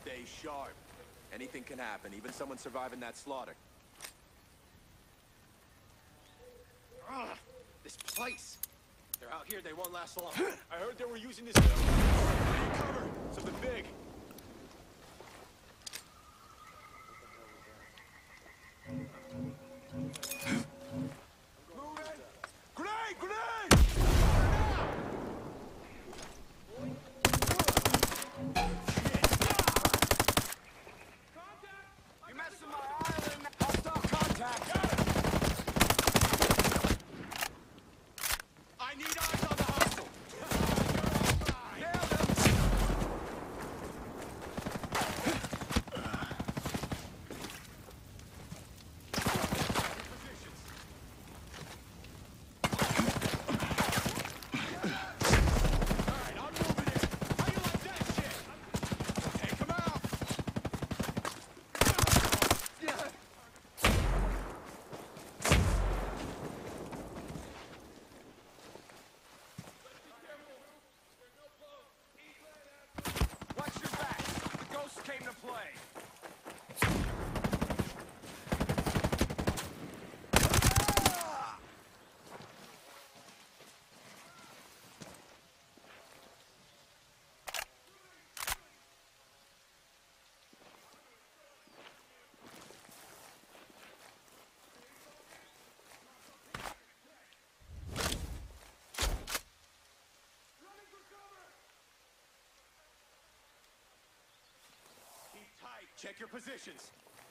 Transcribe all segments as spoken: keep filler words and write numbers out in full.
Stay sharp. Anything can happen, even someone surviving that slaughter. Ugh, this place. They're out here, they won't last long. I heard they were using this... I need cover! Something big. Grenade! Grenade! You messed with my island! Hostile contact! Got it! I need eyes on the hostile! Nailed him! Check your positions.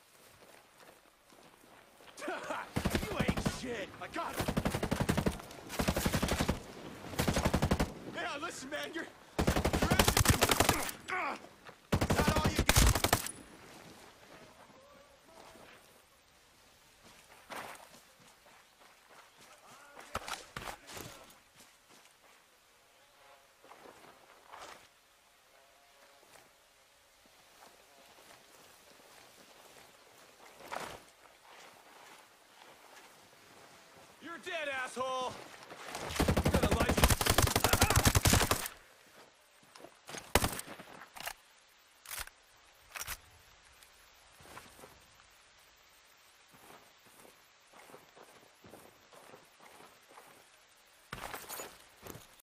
You ain't shit. I got him. Yeah, listen, man. You're. You're uh, Is that all you get? You're dead, asshole!